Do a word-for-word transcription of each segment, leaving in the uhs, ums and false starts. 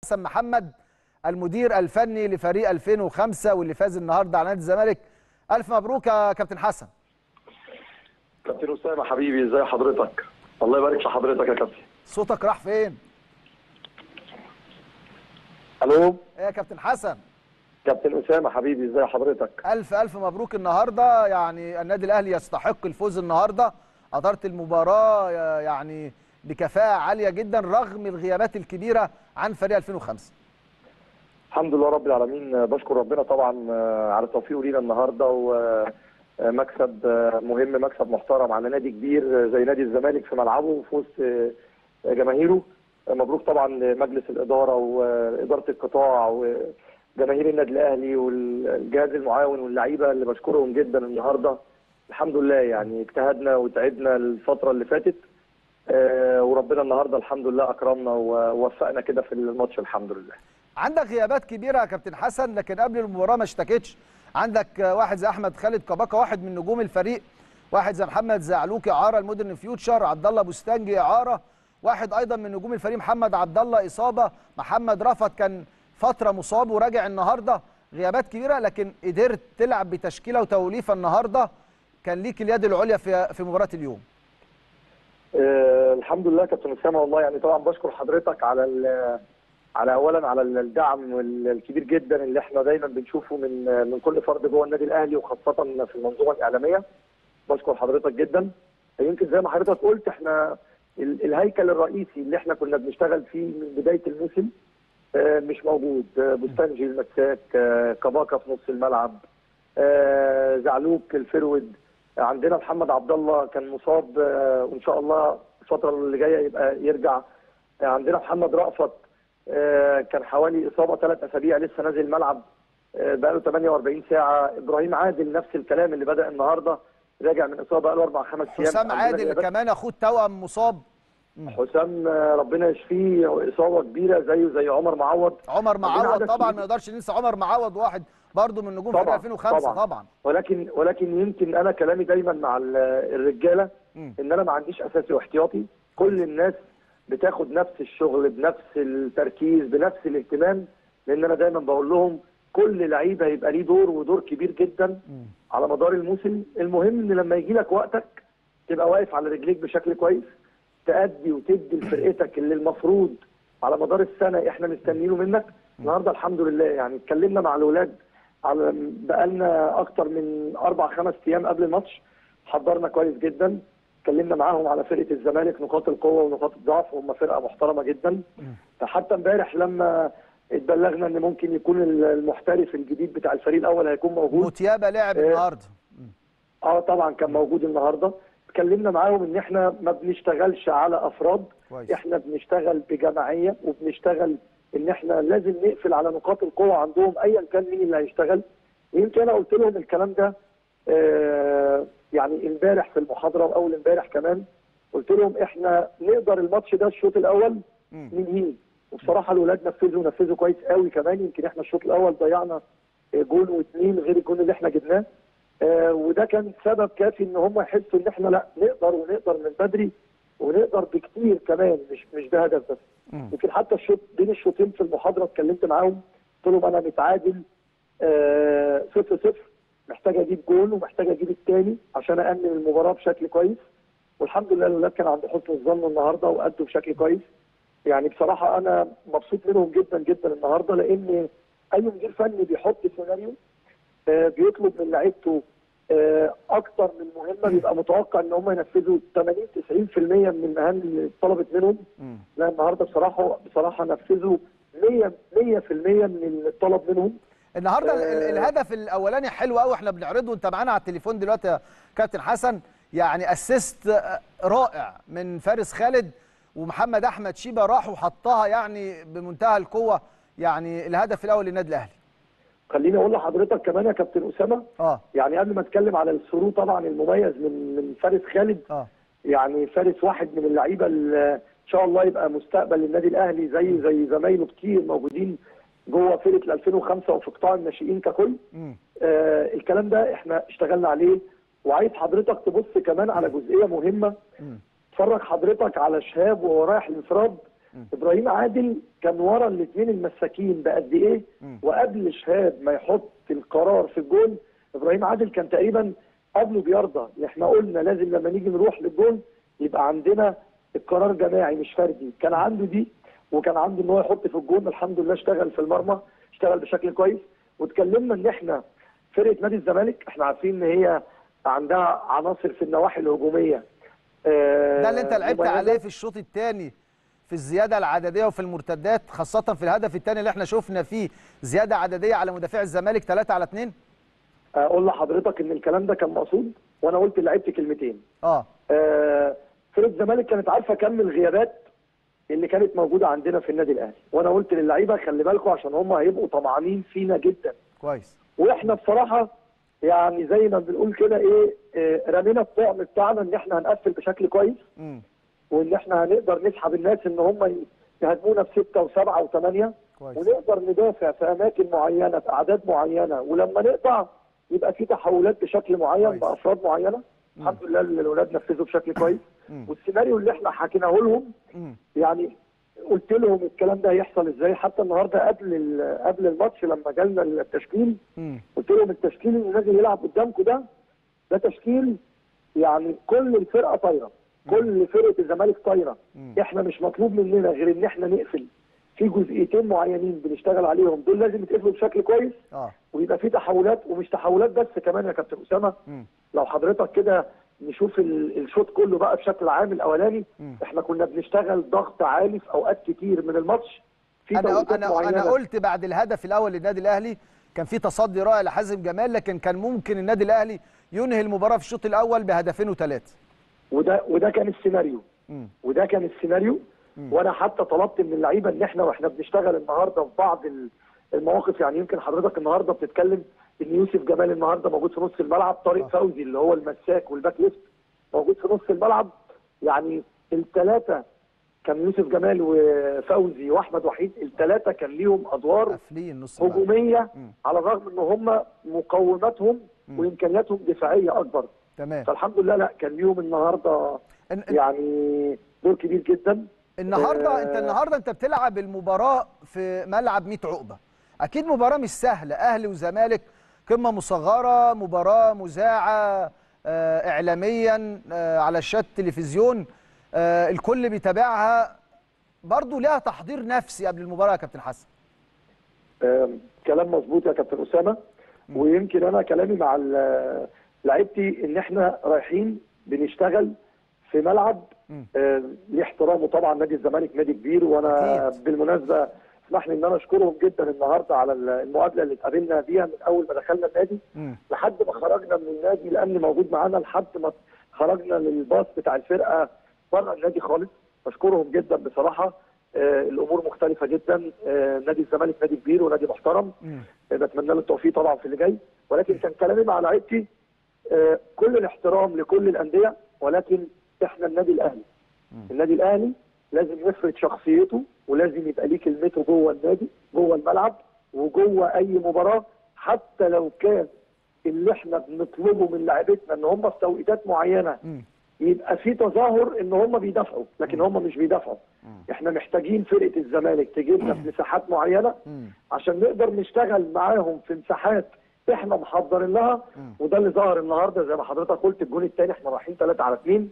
حسن محمد المدير الفني لفريق ألفين وخمسة واللي فاز النهارده على نادي الزمالك. الف مبروك يا كابتن حسن. كابتن اسامه حبيبي، ازي حضرتك؟ الله يبارك في حضرتك يا كابتن. صوتك راح فين؟ الو. ايه يا كابتن حسن؟ كابتن اسامه حبيبي، ازي حضرتك؟ الف الف مبروك النهارده، يعني النادي الاهلي يستحق الفوز النهارده، ادارت المباراه يعني بكفاءه عاليه جدا رغم الغيابات الكبيره عن فريق ألفين وخمسة. الحمد لله رب العالمين، بشكر ربنا طبعا على توفيقه لينا النهارده، ومكسب مهم، مكسب محترم على نادي كبير زي نادي الزمالك في ملعبه وفي وسط جماهيره. مبروك طبعا لمجلس الاداره واداره القطاع وجماهير النادي الاهلي والجهاز المعاون واللعيبه اللي بشكرهم جدا النهارده. الحمد لله يعني اجتهدنا وتعبنا الفتره اللي فاتت، وربنا النهارده الحمد لله اكرمنا ووفقنا كده في الماتش الحمد لله. عندك غيابات كبيره يا كابتن حسن، لكن قبل المباراه ما اشتكتش. عندك واحد زي احمد خالد كباكا واحد من نجوم الفريق، واحد زي محمد زعلوكي اعاره المودرن فيوتشر، عبد الله بوستانجي اعاره، واحد ايضا من نجوم الفريق محمد عبد الله اصابه، محمد رفعت كان فتره مصاب وراجع النهارده. غيابات كبيره لكن قدرت تلعب بتشكيله وتوليفه النهارده، كان ليك اليد العليا في في مباراه اليوم. أه الحمد لله كابتن اسامه، والله يعني طبعا بشكر حضرتك على على اولا على الدعم الكبير جدا اللي احنا دايما بنشوفه من من كل فرد جوه النادي الاهلي وخاصه في المنظومه الاعلاميه. بشكر حضرتك جدا. يمكن زي ما حضرتك قلت احنا الهيكل الرئيسي اللي احنا كنا بنشتغل فيه من بدايه الموسم مش موجود. بوستانجي المساك، كباكا في نص الملعب، زعلوك الفرود، عندنا محمد عبد الله كان مصاب وان شاء الله الفتره اللي جايه يبقى يرجع، عندنا محمد رأفت كان حوالي اصابه ثلاث اسابيع لسه نازل الملعب بقى له ثمانية وأربعين ساعه، ابراهيم عادل نفس الكلام اللي بدا النهارده راجع من اصابه بقى له اربع خمس ايام. حسام عادل كمان اخوه التوأم مصاب. حسام ربنا يشفيه، اصابه كبيره زيه زي عمر معوض. عمر معوض طبعا ما نقدرش ننسى عمر معوض، واحد برضه من نجوم فريق ألفين وخمسة طبعا. طبعا ولكن ولكن يمكن انا كلامي دايما مع الرجاله م. ان انا ما عنديش اساسي واحتياطي، كل الناس بتاخد نفس الشغل بنفس التركيز بنفس الاهتمام، لان انا دايما بقول لهم كل لعيب هيبقى ليه دور ودور كبير جدا م. على مدار الموسم. المهم ان لما يجي لك وقتك تبقى واقف على رجليك بشكل كويس، تأدي وتدي لفرقتك اللي المفروض على مدار السنه احنا مستنيينه منك. النهارده الحمد لله يعني اتكلمنا مع الاولاد على بقالنا اكتر من اربع خمس ايام قبل الماتش، حضرنا كويس جدا، اتكلمنا معاهم على فرقه الزمالك نقاط القوه ونقاط الضعف، وهم فرقه محترمه جدا. فحتى امبارح لما اتبلغنا ان ممكن يكون المحترف الجديد بتاع الفريق الاول هيكون موجود، موتيابا لعب النهارده. اه طبعا كان موجود النهارده. اتكلمنا معاهم ان احنا ما بنشتغلش على افراد كويس. احنا بنشتغل بجماعيه وبنشتغل ان احنا لازم نقفل على نقاط القوه عندهم ايا كان مين اللي هيشتغل. ويمكن انا قلت لهم الكلام ده آه يعني امبارح في المحاضره واول امبارح كمان قلت لهم احنا نقدر الماتش ده الشوط الاول ننهيه، وبصراحه الاولاد نفذوا نفذوا كويس قوي كمان. يمكن احنا الشوط الاول ضيعنا جول واثنين غير الجول اللي احنا جبناه، آه وده كان سبب كافي ان هم يحسوا ان احنا لا نقدر ونقدر من بدري ونقدر بكتير كمان، مش مش ده هدف بس. يمكن حتى الشوط بين الشوطين في المحاضره اتكلمت معاهم قلت لهم انا متعادل آه صفر صفر، محتاج اجيب جول ومحتاج اجيب الثاني عشان امن المباراه بشكل كويس. والحمد لله الاولاد كان عند حسن الظن النهارده وادوا بشكل كويس. يعني بصراحه انا مبسوط منهم جدا جدا النهارده، لان اي مدير فني بيحط سيناريو آه بيطلب من لعيبته آه اكتر من مهمه بيبقى متوقع ان هم ينفذوا ثمانين تسعين في المية من المهام اللي طلبت منهم. لا النهارده بصراحه بصراحه نفذوا مية في المية من اللي طلب منهم. النهارده آه الهدف الاولاني حلو قوي، احنا بنعرضه وانت معانا على التليفون دلوقتي يا كابتن حسن، يعني اسيست رائع من فارس خالد، ومحمد احمد شيبه راح وحطها يعني بمنتهى القوه، يعني الهدف الاول للنادي الاهلي. خليني اقول لحضرتك كمان يا كابتن اسامه اه يعني قبل ما اتكلم على الثرو طبعا المميز من من فارس خالد، اه يعني فارس واحد من اللعيبه اللي ان شاء الله يبقى مستقبل للنادي الاهلي زي زي زمايله كتير موجودين جوه فرقه ألفين وخمسة وفي قطاع الناشئين ككل. آه الكلام ده احنا اشتغلنا عليه، وعايز حضرتك تبص كمان على جزئيه مهمه. اتفرج حضرتك على شهاب وهو رايح الانفراد ابراهيم عادل كان ورا الاثنين المساكين بقد ايه، وقبل شهاب ما يحط القرار في الجول ابراهيم عادل كان تقريبا قبله بيرضى. احنا قلنا لازم لما نيجي نروح للجول يبقى عندنا القرار جماعي مش فردي. كان عنده دي وكان عنده ان هو يحط في الجول. الحمد لله اشتغل في المرمى، اشتغل بشكل كويس. واتكلمنا ان احنا فرقه نادي الزمالك احنا عارفين ان هي عندها عناصر في النواحي الهجوميه. آه ده اللي انت لعبت عليه في الشوط الثاني في الزياده العدديه وفي المرتدات، خاصه في الهدف الثاني اللي احنا شفنا فيه زياده عدديه على مدافع الزمالك ثلاثة على اثنين. اقول لحضرتك ان الكلام ده كان مقصود، وانا قلت لعبت كلمتين. اه, آه فرقه الزمالك كانت عارفه كم الغيابات اللي كانت موجوده عندنا في النادي الاهلي، وانا قلت للعيبه خلي بالكم عشان هم هيبقوا طمعانين فينا جدا. كويس. واحنا بصراحه يعني زي ما بنقول كده ايه آه رمينا الطعم بتاعنا ان احنا هنقفل بشكل كويس. م. وان احنا هنقدر نسحب الناس ان هم يهاجمونا بسته وسبعه وثمانيه، ونقدر ندافع في اماكن معينه في اعداد معينه، ولما نقطع يبقى في تحولات بشكل معين كويس. بافراد معينه. مم. الحمد لله الاولاد نفذوا بشكل كويس. والسيناريو اللي احنا حكيناه لهم مم. يعني قلت لهم الكلام ده هيحصل ازاي. حتى النهارده قبل قبل الماتش لما جالنا التشكيل مم. قلت لهم التشكيل اللي نازل يلعب قدامكم ده ده تشكيل يعني كل الفرقه طايره، كل فرقه الزمالك طايره. احنا مش مطلوب مننا غير ان احنا نقفل في جزئيتين معينين بنشتغل عليهم، دول لازم يتقفلوا بشكل كويس. اه ويبقى في تحولات، ومش تحولات بس كمان يا كابتن اسامه. م. لو حضرتك كده نشوف الشوط كله بقى بشكل عام الاولاني، م. احنا كنا بنشتغل ضغط عالي في اوقات كتير من الماتش. في انا انا انا قلت بعد الهدف الاول للنادي الاهلي كان في تصدي رائع لحازم جمال، لكن كان ممكن النادي الاهلي ينهي المباراه في الشوط الاول بهدفين وثلاثه. وده وده كان السيناريو. م. وده كان السيناريو. م. وانا حتى طلبت من اللعيبه ان احنا واحنا بنشتغل النهارده في بعض المواقف، يعني يمكن حضرتك النهارده بتتكلم ان يوسف جمال النهارده موجود في نص الملعب، طارق فوزي اللي هو المساك والباك ليفت موجود في نص الملعب. يعني الثلاثه كان يوسف جمال وفوزي واحمد وحيد، الثلاثه كان ليهم ادوار هجوميه على الرغم ان هم مقوماتهم م. وامكانياتهم دفاعيه اكبر. تمام. فالحمد لله لا كان ليهم النهارده يعني دور كبير جدا. النهارده آه انت النهارده انت بتلعب المباراه في ملعب ميت عقبه، اكيد مباراه مش سهله. اهلي وزمالك قمه مصغره، مباراه مذاعه آه اعلاميا آه على شاشات التلفزيون، آه الكل بيتابعها، برضو ليها تحضير نفسي قبل المباراه يا كابتن حسن. آه كلام مظبوط يا كابتن اسامه. ويمكن انا كلامي مع لعيبتي ان احنا رايحين بنشتغل في ملعب آه ليه احترامه طبعا. نادي الزمالك نادي كبير، وانا أكيد. بالمناسبه اسمح لي ان انا اشكرهم جدا النهارده على المقابله اللي اتقابلنا بيها من اول ما دخلنا النادي م. لحد ما خرجنا من النادي. الامن موجود معانا لحد ما خرجنا للباص بتاع الفرقه بره النادي خالص. بشكرهم جدا بصراحه. آه الامور مختلفه جدا. آه نادي الزمالك نادي كبير ونادي محترم. آه بتمنى له التوفيق طبعا في اللي جاي. ولكن كان كلامي مع لعيبتي آه كل الاحترام لكل الانديه، ولكن احنا النادي الاهلي. النادي الاهلي لازم يفرض شخصيته، ولازم يبقى ليه كلمته جوه النادي، جوه الملعب وجوه اي مباراه. حتى لو كان اللي احنا بنطلبه من لاعبتنا ان هم في توقيتات معينه يبقى في تظاهر ان هم بيدافعوا، لكن هم مش بيدافعوا. احنا محتاجين فرقه الزمالك تجيب لنا في مساحات معينه عشان نقدر نشتغل معاهم في مساحات احنا محضرين لها. وده اللي ظهر النهارده زي ما حضرتك قلت. الجون الثاني احنا رايحين ثلاثة على اثنين.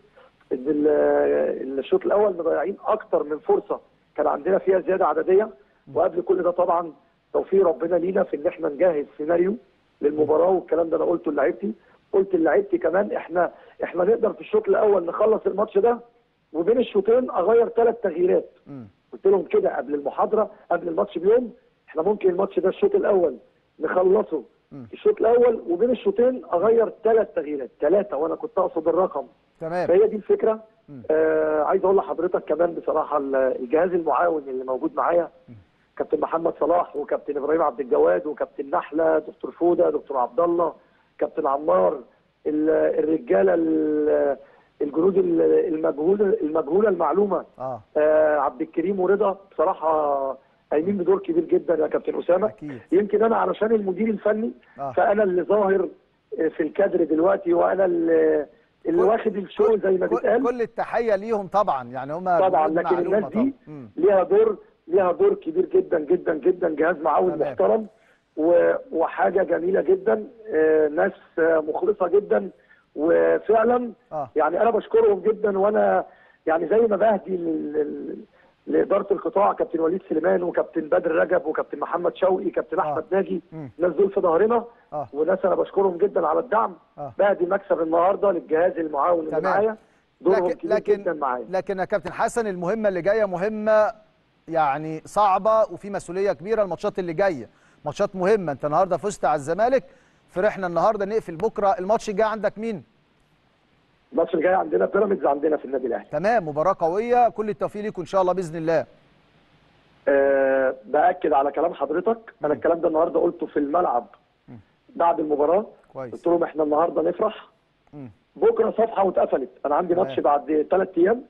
الشوط الاول مضيعين اكتر من فرصه كان عندنا فيها زياده عدديه. وقبل كل ده طبعا توفيق ربنا لينا في ان احنا نجهز سيناريو للمباراه، والكلام ده انا قلته لعيبتي. قلت لعيبتي كمان احنا احنا نقدر في الشوط الاول نخلص الماتش ده، وبين الشوطين اغير ثلاث تغييرات. قلت لهم كده قبل المحاضره قبل الماتش بيوم، احنا ممكن الماتش ده الشوط الاول نخلصه الشوط الاول، وبين الشوطين اغير ثلاث تغييرات ثلاثه، وانا كنت اقصد الرقم. تمام. فهي دي الفكره. آه عايز اقول لحضرتك كمان بصراحه الجهاز المعاون اللي موجود معايا كابتن محمد صلاح وكابتن ابراهيم عبد الجواد وكابتن نحله، دكتور فوده، دكتور عبد الله، كابتن عمار، الرجاله الجنود المجهوله المجهوله المعلومه اه, آه عبد الكريم ورضا، بصراحه قايمين بدور كبير جدا يا كابتن اسامه. أكيد. يمكن انا علشان المدير الفني آه. فانا اللي ظاهر في الكادر دلوقتي، وانا اللي اللي واخد الشو زي ما بيتقال. كل التحيه ليهم طبعا، يعني هم طبعا، لكن الناس دي ليها دور ليها دور كبير جدا جدا جدا. جهاز معاون محترم وحاجه جميله جدا، ناس مخلصه جدا وفعلا آه. يعني انا بشكرهم جدا. وانا يعني زي ما بهدي لاداره القطاع كابتن وليد سليمان وكابتن بدر رجب وكابتن محمد شوقي كابتن آه. احمد ناجي، الناس دول في ظهرنا آه. وناس انا بشكرهم جدا على الدعم. آه. بهدي مكسب النهارده للجهاز المعاون اللي معايا، دورهم لكن كبير لكن جدا معايا. لكن يا كابتن حسن المهمه اللي جايه مهمه يعني صعبه وفي مسؤوليه كبيره. الماتشات اللي جايه ماتشات مهمه، انت النهارده فزت على الزمالك، فرحنا النهارده، نقفل بكره. الماتش الجاي عندك مين؟ الماتش الجاي عندنا بيراميدز عندنا في النادي الاهلي. تمام، مباراه قويه، كل التوفيق ليكم ان شاء الله باذن الله. أه باكد على كلام حضرتك، انا الكلام ده النهارده قلته في الملعب م. بعد المباراه. كويس. قلت لهم احنا النهارده نفرح، م. بكره صفحه واتقفلت. انا عندي ماتش بعد ثلاث ايام،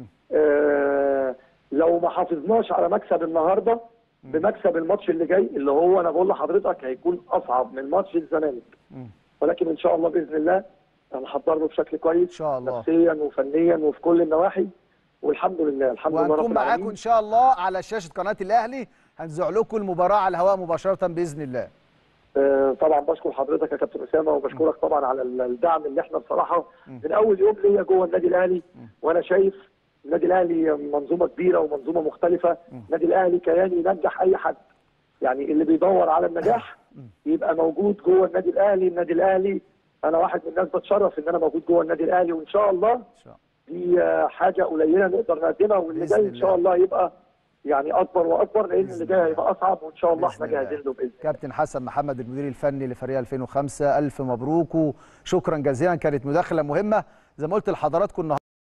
أه لو ما حافظناش على مكسب النهارده بمكسب الماتش اللي جاي اللي هو انا بقول لحضرتك هيكون اصعب من ماتش الزمالك، ولكن ان شاء الله باذن الله هنحضر له بشكل كويس ان شاء الله، نفسيا وفنيا وفي كل النواحي، والحمد لله الحمد لله رب العالمين. وهنكون معاكم ان شاء الله على شاشه قناه الاهلي، هنذيع لكم المباراه على الهواء مباشره باذن الله. آه طبعا بشكر حضرتك يا كابتن اسامه، وبشكرك طبعا على الدعم اللي احنا بصراحه من اول يوم ليا جوه النادي الاهلي، وانا شايف النادي الاهلي منظومه كبيره ومنظومه مختلفه. النادي الاهلي كيان ينجح اي حد، يعني اللي بيدور على النجاح يبقى موجود جوه النادي الاهلي. النادي الاهلي انا واحد من الناس بتشرف ان انا موجود جوه النادي الاهلي، وان شاء الله دي حاجه قليله نقدر نقدمها، واللي جاي ان شاء الله يبقى يعني اكبر واكبر، لان اللي جاي هيبقى اصعب، وان شاء الله احنا جاهزين له باذن الله. كابتن حسن محمد المدير الفني لفريق ألفين وخمسة، الف مبروك وشكرا جزيلا، كانت مداخله مهمه زي ما قلت لحضراتكم النهارده.